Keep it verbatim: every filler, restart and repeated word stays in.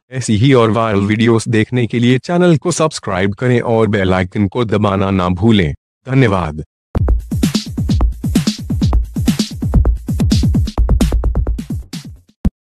ऐसी ही और viral videos देखने के लिए चैनल को सब्सक्राइब करें और बेल आइकन को दबाना ना भूलें। धन्यवाद।